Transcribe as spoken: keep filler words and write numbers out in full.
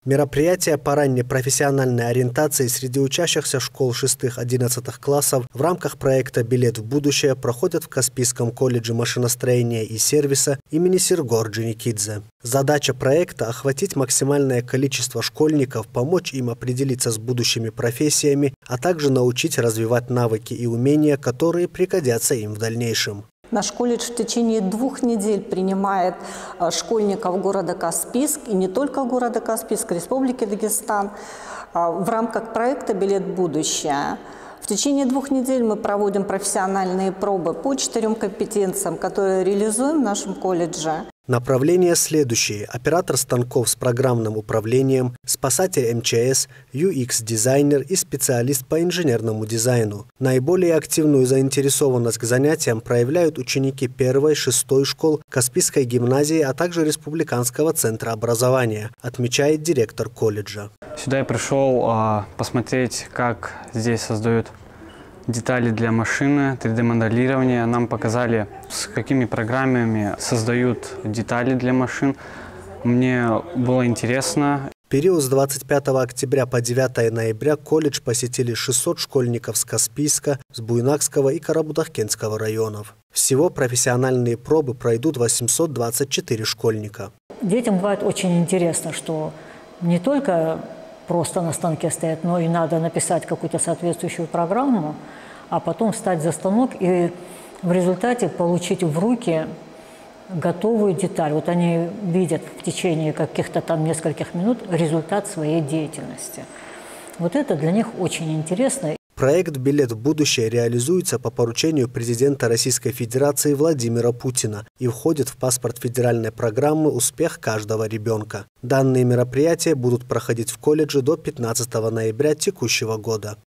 Мероприятие по ранней профессиональной ориентации среди учащихся школ шестых-одиннадцатых классов в рамках проекта «Билет в будущее» проходят в Каспийском колледже машиностроения и сервиса имени Сирго Орджоникидзе. Задача проекта – охватить максимальное количество школьников, помочь им определиться с будущими профессиями, а также научить развивать навыки и умения, которые пригодятся им в дальнейшем. Наш колледж в течение двух недель принимает школьников города Каспийск, и не только города Каспийск, Республики Дагестан, в рамках проекта «Билет в будущее». В течение двух недель мы проводим профессиональные пробы по четырем компетенциям, которые реализуем в нашем колледже. Направления следующие: оператор станков с программным управлением, спасатель эм че эс, ю экс-дизайнер и специалист по инженерному дизайну. Наиболее активную заинтересованность к занятиям проявляют ученики первой, шестой школ, Каспийской гимназии, а также Республиканского центра образования, отмечает директор колледжа. Сюда я пришел а, посмотреть, как здесь создают детали для машины, три дэ моделирование. Нам показали, с какими программами создают детали для машин. Мне было интересно. В период с двадцать пятого октября по девятое ноября колледж посетили шестьсот школьников с Каспийска, с Буйнакского и Карабудакенского районов. Всего профессиональные пробы пройдут восемьсот двадцать четыре школьника. Детям бывает очень интересно, что не только просто на станке стоять, но и надо написать какую-то соответствующую программу, а потом встать за станок и в результате получить в руки готовую деталь. Вот они видят в течение каких-то там нескольких минут результат своей деятельности. Вот это для них очень интересно. Проект «Билет в будущее» реализуется по поручению президента Российской Федерации Владимира Путина и входит в паспорт федеральной программы «Успех каждого ребенка». Данные мероприятия будут проходить в колледже до пятнадцатого ноября текущего года.